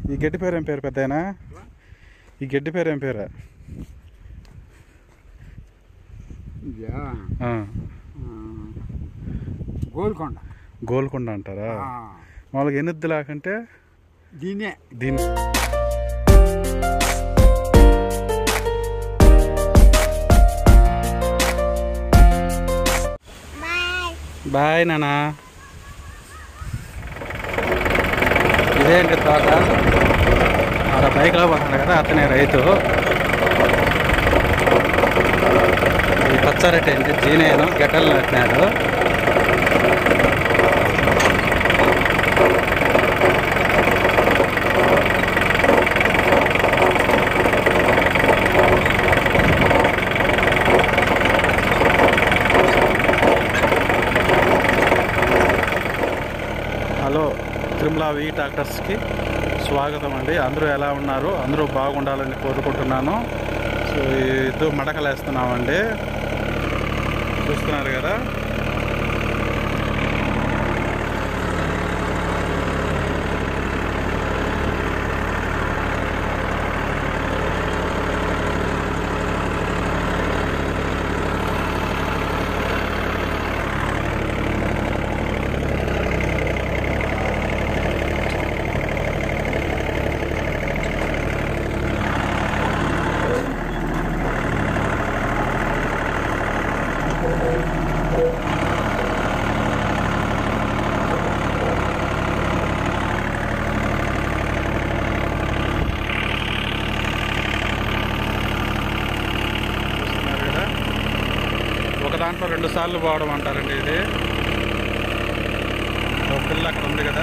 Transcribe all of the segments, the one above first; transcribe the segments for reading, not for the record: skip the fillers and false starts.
ఈ గడ్డి పేరు ఏం పేరు పెద్దయినా? ఈ గడ్డి పేరు ఏం పేరు? గోల్కొండ. గోల్కొండ అంటారా? మామూలుగా ఎన్నిద్ది లేకంటే దీన్ని బాయ్ నానా. ఇదేంటి తోట? ఆడ బైక్లో పోతున్నాడు కదా, అతనే రైతు. ఈ పచ్చారెడ్డి అంటే జీనేను గెట్టలు నాటినాడు. హలో, తిరుమల వి ట్రాక్టర్స్కి స్వాగతం అండి. అందరూ ఎలా ఉన్నారు? అందరూ బాగుండాలని కోరుకుంటున్నాను. సో ఇది మడకలు వేస్తున్నామండి, చూస్తున్నారు కదా. ఒక దాంట్లో 2 సార్లు పోవడం అంటారండి ఇది. ఒక పిల్ల అక్కడ ఉంది కదా.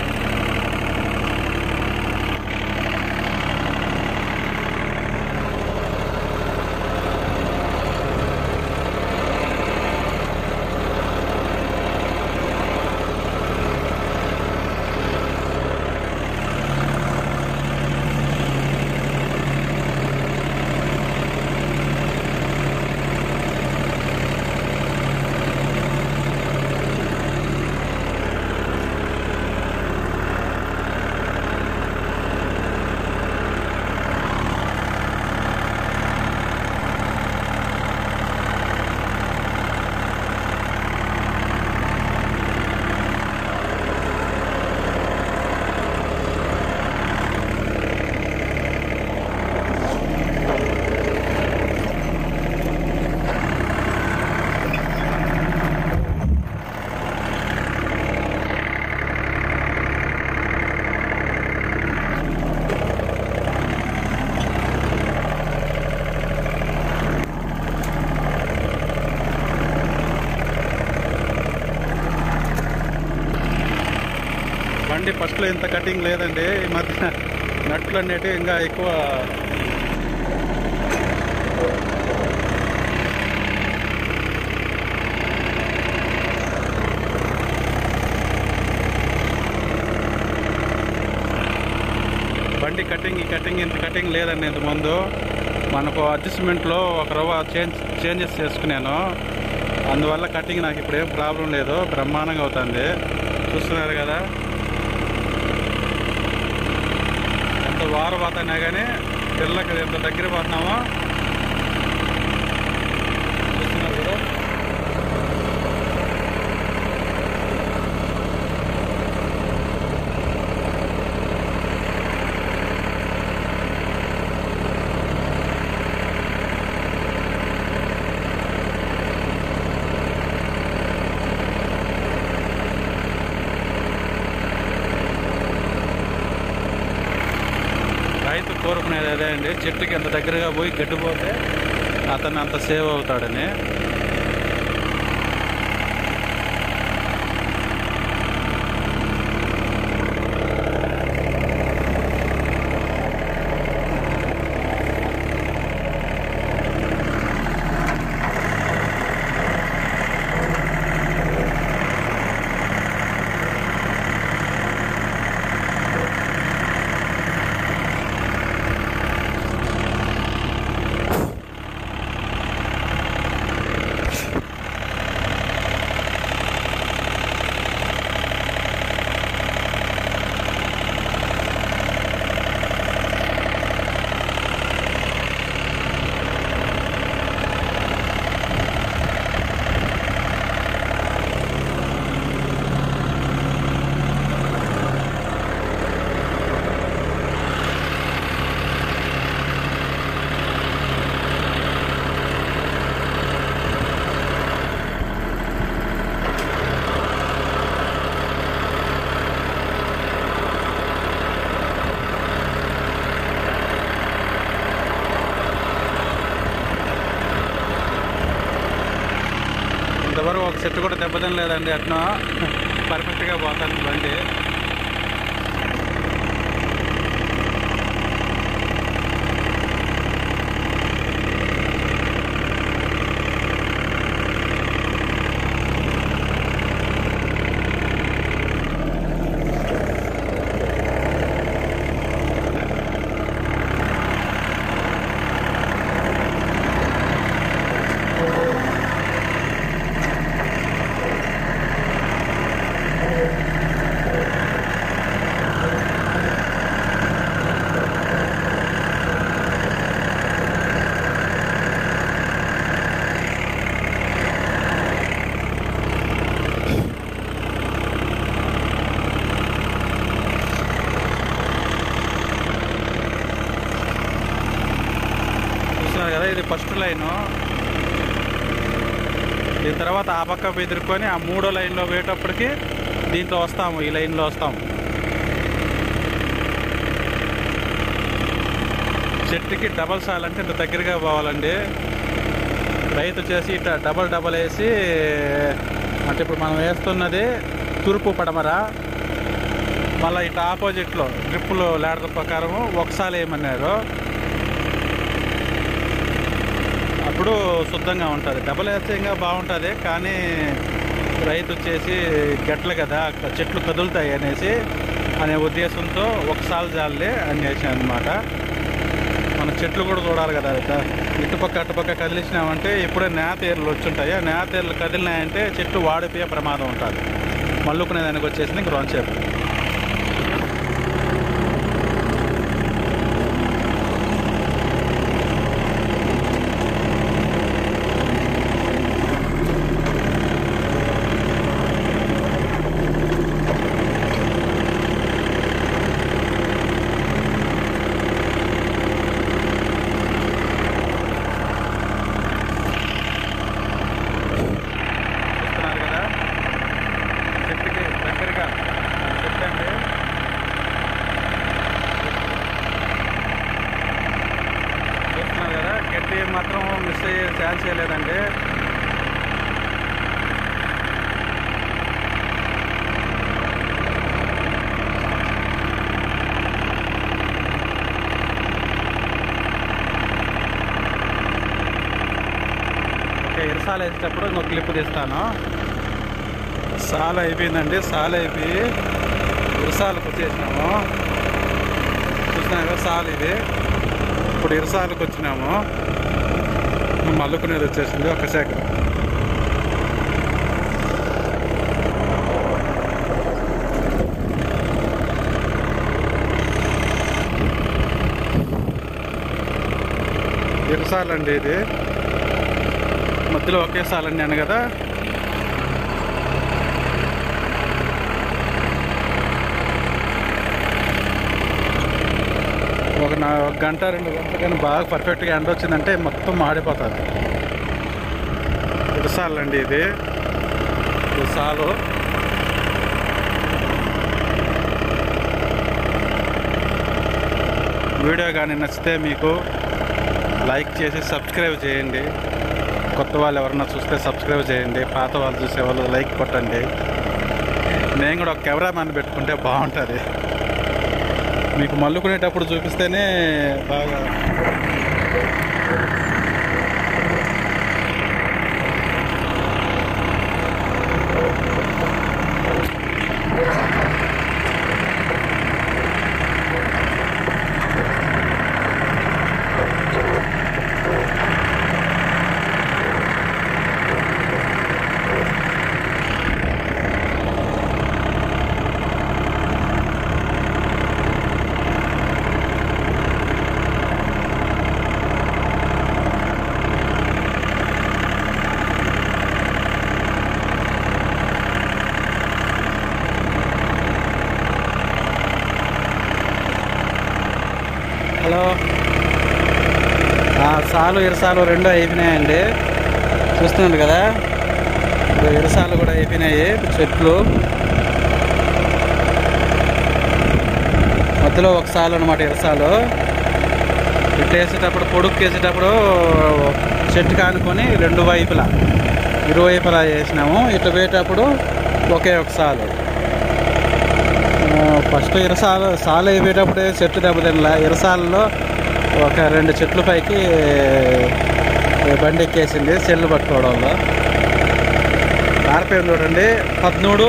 బండి ఫస్ట్లో ఇంత కటింగ్ లేదండి. ఈ మధ్య నట్లు అనేటివి ఇంకా ఎక్కువ బండి కటింగ్ ఇంత కటింగ్ లేదండి ఇంతకుముందు. మనకు అడ్జస్ట్మెంట్లో ఒక రవ్వ చేంజెస్ చేసుకున్నాను. అందువల్ల కటింగ్ నాకు ఇప్పుడు ఏం ప్రాబ్లం లేదు, బ్రహ్మాండంగా అవుతుంది. చూస్తున్నారు కదా ఎంత వారు పోతాయినా కానీ పిల్లకి ఎంత దగ్గర పోతున్నామో. చూస్తున్నారు కదా. రైతు కోరుకునేది అదే అండి, చెట్టుకి ఎంత దగ్గరగా పోయి గడ్డిపోతే అతను అంత సేవ్ అవుతాడని. చెట్టు కూడా దెబ్బతినలేదండి, అట్లా పర్ఫెక్ట్గా పోతాను బండి. కదా ఇది ఫస్ట్ లైను. దీని తర్వాత ఆ పక్క ఎదుర్కొని ఆ మూడో లైన్లో పోయేటప్పటికి దీంట్లో వస్తాము, ఈ లైన్లో వస్తాము. చెట్టుకి డబల్ సాల్ అంటే ఇంత దగ్గరగా పోవాలండి. రైతు వచ్చేసి ఇట్లా డబల్ వేసి, అంటే ఇప్పుడు మనం వేస్తున్నది తూర్పు పడమర, మళ్ళీ ఇట్లా ఆపోజిట్లో డ్రిప్పులు లేడర్ ప్రకారము ఒకసారి వేయమన్నారు. అప్పుడు శుద్ధంగా ఉంటుంది. డబల్ వేస్తే ఇంకా బాగుంటుంది, కానీ రైతు వచ్చేసి గట్లు కదా, చెట్లు కదులుతాయి అనేసి అనే ఉద్దేశంతో ఒకసారి జాలే అని చేసాను అనమాట. మన చెట్లు కూడా చూడాలి కదా, ఇటుపక్క అటుపక్క కదిలించినామంటే ఇప్పుడే నేతేర్లు వచ్చుంటాయి. ఆ నేతేర్లు కదిలినాయంటే చెట్టు వాడిపోయే ప్రమాదం ఉంటుంది. మల్లుకునే దానికి వచ్చేసింది గ్రౌండ్ షేప్. మాత్రం మిస్ అయ్యే ఛాన్స్ లేదండి. ఓకే, ఇరసాలు వేసేటప్పుడు ఇంకో క్లిప్ తీస్తాను. సాలు అయిపోయిందండి. సాలు అయిపోయి ఇరసాలకు వచ్చేసినాము. చూస్తున్నాను కదా సాలు ఇది. ఇప్పుడు ఇరసాలకు వచ్చినాము. మల్లుకునేది వచ్చేసింది ఒక శాఖ. ఇరసాలండి ఇది. మధ్యలో ఒకే సాలండి అను కదా. ఒక గంట 2 గంటలు కానీ బాగా పర్ఫెక్ట్గా ఎండ వచ్చిందంటే మొత్తం మాడిపోతుంది. ఇరసాలండి ఇది. ఇరసాలు వీడియో కానీ నచ్చితే మీకు లైక్ చేసి సబ్స్క్రైబ్ చేయండి. కొత్త వాళ్ళు ఎవరన్నా చూస్తే సబ్స్క్రైబ్ చేయండి. పాత వాళ్ళు చూసేవాళ్ళు లైక్ కొట్టండి. నేను కూడా ఒక కెమెరామ్యాన్ పెట్టుకుంటే బాగుంటుంది. మీకు మల్లుకునేటప్పుడు చూపిస్తేనే బాగా. హలో, సాలు ఇరసాలు రెండు అయిపోయినాయండి. చూస్తున్నారు కదా, ఇప్పుడు ఇరసాలు కూడా అయిపోయినాయి. చెట్లు మధ్యలో ఒక సాలు అనమాట. ఇరసాలు ఇట్లా వేసేటప్పుడు పొడుక్కు వేసేటప్పుడు చెట్టు కానుకొని రెండు వైపులా ఇరువైపులా చేసినాము. ఇట్లా పోయేటప్పుడు ఒకే ఒక సాలు. ఫస్ట్ సాలు అయిపోయేటప్పుడే చెట్లు దెబ్బతినలా. ఇరసాలలో ఒక 2 చెట్ల పైకి బండి ఎక్కేసింది సెల్లు పట్టుకోవడంలో. ఆర్పిఎం చూడండి 13,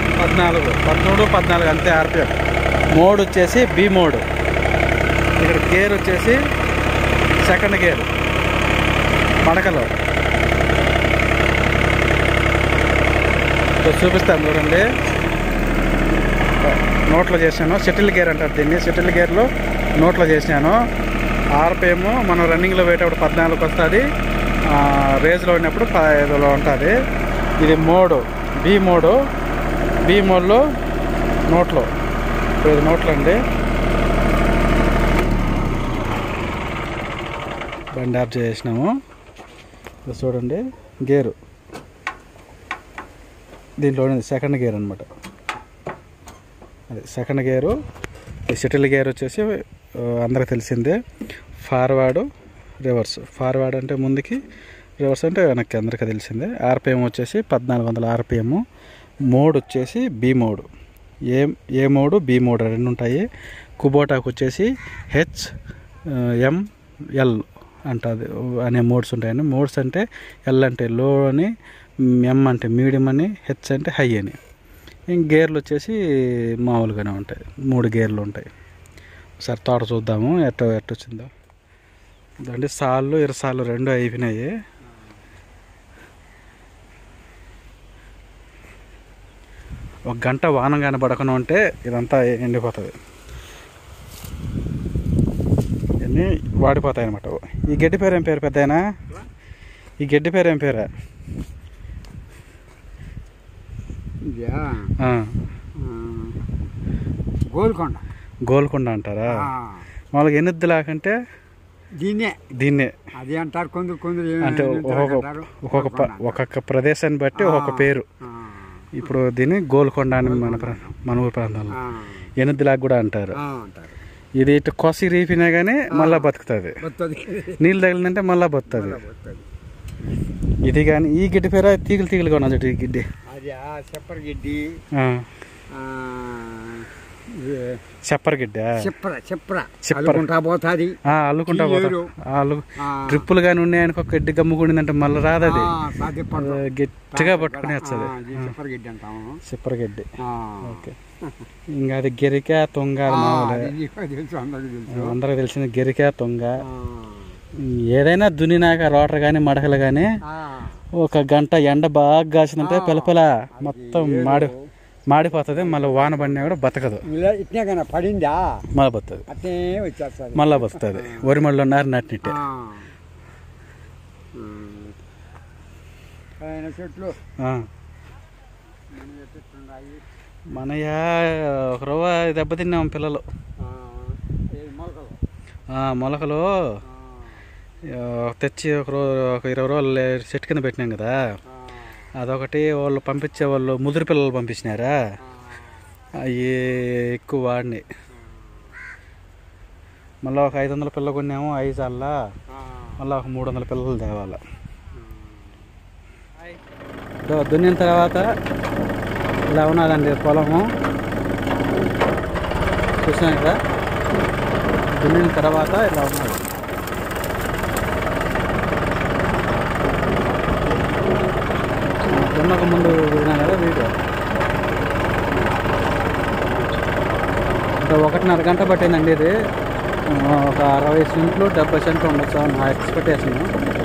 14 అంతే ఆర్పిఎం. మోడ్ వచ్చేసి బి మోడ్. ఇక్కడ గేర్ వచ్చేసి సెకండ్ గేర్ మడకలో. చూపిస్తాను చూడండి. నోట్లో చేసాను. షటిల్ గేర్ అంటారు దీన్ని. షటిల్ గేర్లో నోట్లో చేసినాను. ఆర్పిఎం మనం రన్నింగ్లో పోయేటప్పుడు 14 వస్తుంది, రేజ్లో ఉన్నప్పుడు 15లో ఉంటుంది. ఇది మోడు బి మోడు. బి మోడ్లో నోట్లో, ఇది నోట్లో అండి. బండి ఆఫ్ చేసినాము. చూడండి గేరు దీంట్లో సెకండ్ గేర్ అనమాట. అది సెకండ్ గేరు. ఈ షటిల్ గేర్ వచ్చేసి అందరికి తెలిసిందే. Forward, reverse. ఫార్వర్డ్ అంటే ముందుకి, రివర్స్ అంటే వెనక్కి, అందరికీ తెలిసిందే. ఆర్పిఎం వచ్చేసి 1400 ఆర్పిఎం. మోడ్ వచ్చేసి B mode. A mode B mode 2 ఉంటాయి. కుబోటాకు వచ్చేసి HML అంటుంది అనే మోడ్స్ ఉంటాయని. మోడ్స్ అంటే ఎల్ అంటే లో అని, ఎం అంటే మీడియం అని, హెచ్ అంటే హై అని. ఇంక గేర్లు వచ్చేసి మామూలుగానే ఉంటాయి. 3 గేర్లు ఉంటాయి. ఒకసారి తోట చూద్దాము ఎట్టొచ్చిందో. ఇదండి సాళ్ళు ఇరసాళ్ళు 2 అయిపోయినాయి. ఒక గంట వాన కనబడకుండా ఉంటే ఇదంతా ఎండిపోతుంది. ఇవన్నీ వాడిపోతాయి అన్నమాట. ఈ గడ్డి పేరు ఏం పేరు పెద్దయినా? ఈ గడ్డి పేరు ఏం పేరా? గోల్కొండ అంటారా? మామూలుగా ఎన్నిద్ది లాకంటే దీన్నే అది అంటారు. కొందరు అంటే ఒక్కొక్క ప్రదేశాన్ని బట్టి ఒక్కొక్క పేరు. ఇప్పుడు దీన్ని గోల్కొండ అని మన ఊరు ప్రాంతంలో ఎనిద్దిలాగా కూడా అంటారు. ఇది ఇటు కొసి రీపినా కానీ మళ్ళీ బతుకుతుంది. నీళ్ళు తగిలిందంటే మళ్ళీ బతుకుతుంది. ఇది కానీ ఈ గిడ్డి పేర తీగలుగా ఉన్నది. ఈ గిడ్డి చెప్పరగిడ్డ అల్లుకుంటా ట్రిప్పులు కానీ ఉన్నాయనుకో గడ్డి గమ్ముకుండిందంటే మళ్ళీ రాదు. అది గట్టిగా పట్టుకుని వస్తుంది చెప్పరగడ్డి. ఓకే. ఇంకా అది గెరికా తొంగ అందరికి తెలిసింది. గెరికా తొంగ. ఏదైనా దున్నినాక రోటర్ కానీ మడకలు కానీ ఒక గంట ఎండ బాగా కాసిందంటే పిలపల మొత్తం మాడిపోతుంది. మళ్ళీ వాన పడినా కూడా బతకదు. పడిందా మళ్ళీ బతుంది. మళ్ళీ బతుకుతుంది. వరి మళ్ళీ నాటినట్టే. మనయా ఒక రవ్వ దెబ్బతిన్నాం పిల్లలు. మొలకలు తెచ్చి ఒక 20 రోజులు చెట్టు కింద పెట్టినాం కదా. అదొకటి వాళ్ళు పంపించే వాళ్ళు ముదురు పిల్లలు పంపించినారా, అవి ఎక్కువ వాడినాయి. మళ్ళీ ఒక 500 పిల్లలు కొన్నాము. 5 సార్లా మళ్ళీ ఒక 300 పిల్లలు తేవాల. దున్నిన తర్వాత ఇలా ఉన్నదండి పొలము. చూసాను కదా, దున్నిన తర్వాత ఇలా ఉన్నది. దున్నక ముందు విన్నా కదా వీడియో. అంటే 1.5 గంట పట్టిందండి ఇది. ఒక 60 సెంట్లు 70 సెంట్లు ఉండొచ్చు నా ఎక్స్పెక్టేషన్.